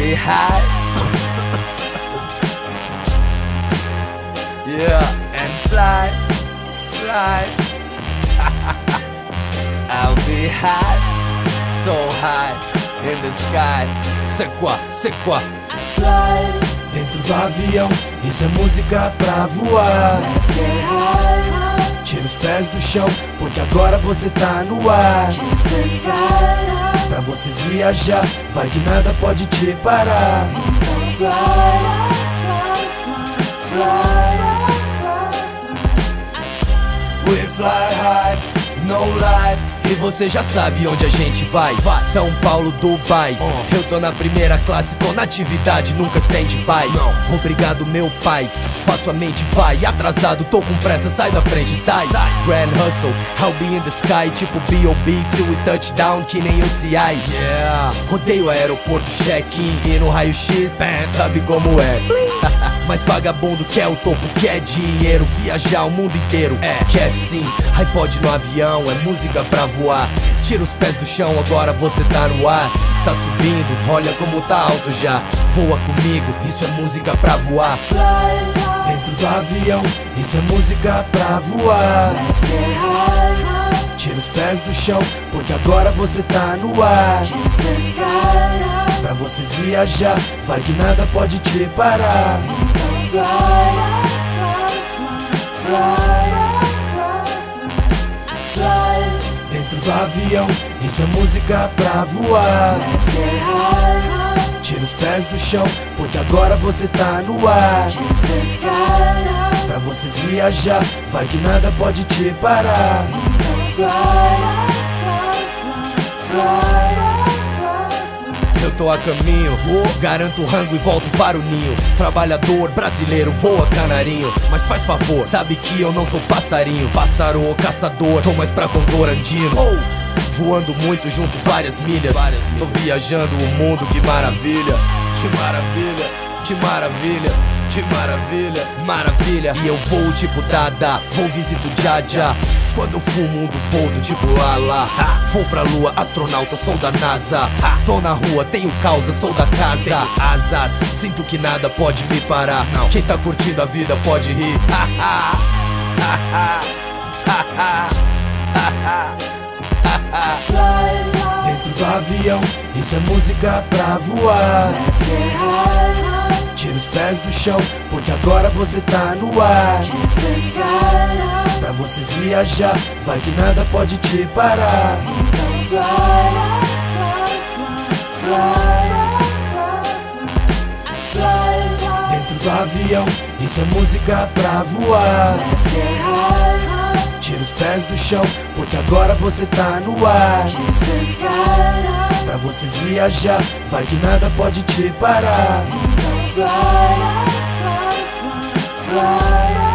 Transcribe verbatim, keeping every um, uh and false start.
be high. Yeah, and fly, fly. I'll be high, so high in the sky. C'est quoi, c'est quoi? Fly Dentro do avião, isso é música pra voar. Let's get high. Tira os pés do chão, porque agora você tá no ar. Kiss the sky. Pra você viajar, vai que nada pode te parar. Então fly, fly, fly, fly, fly, fly. We fly high, no lie. E você já sabe onde a gente vai. Vá, São Paulo, Dubai. uh. Eu tô na primeira classe, tô na atividade, nunca stand-by. Não, obrigado meu pai, faço a mente vai. Atrasado, tô com pressa, sai da frente, sai, sai. Grand hustle, I'll be in the sky. Tipo B O B till we touchdown, que nem o T I. Yeah, rodeio o aeroporto, check-in. E no raio-x, bam, sabe como é. Mas vagabundo quer o topo, quer dinheiro. Viajar o mundo inteiro, é, quer sim. iPod no avião, é música pra voar. Tira os pés do chão, agora você tá no ar. Tá subindo, olha como tá alto já. Voa comigo, isso é música pra voar. Fly, fly. Dentro do avião, isso é música pra voar. Let's get high. Tira os pés do chão, porque agora você tá no ar. Kiss the sky. Pra você viajar, vai que nada pode te parar. Então fly, fly, fly, fly, fly, fly. Dentro do avião, isso é música pra voar. Let's get high. Tira os pés do chão, porque agora você tá no ar. Kiss the sky. Pra você viajar, vai que nada pode te parar. Então fly, fly, fly, fly. Eu tô a caminho, oh, garanto o rango e volto para o ninho. Trabalhador brasileiro, voa canarinho. Mas faz favor, sabe que eu não sou passarinho. Pássaro ou caçador, tô mais pra condor andino. oh, Voando muito junto várias milhas. várias milhas Tô viajando o mundo, que maravilha. Que maravilha, que maravilha, que maravilha, maravilha. E eu vou tipo Dada, vou visito Jaja. Quando eu fumo um do poldo tipo Lala. Vou pra lua, astronauta, sou da NASA. Tô na rua, tenho causa, sou da casa. Asas, sinto que nada pode me parar. Quem tá curtindo a vida pode rir. Dentro do avião, isso é música pra voar. Let's get high. Tira os pés do chão, porque agora você tá no ar. Kiss the sky. Pra você viajar, vai que nada pode te parar. Então fly, fly, fly, fly, fly. Dentro do avião, isso é música pra voar. Let's get high. Tira os pés do chão, porque agora você tá no ar. Kiss the sky. Pra você viajar, vai que nada pode te parar. Então fly, fly, fly, fly.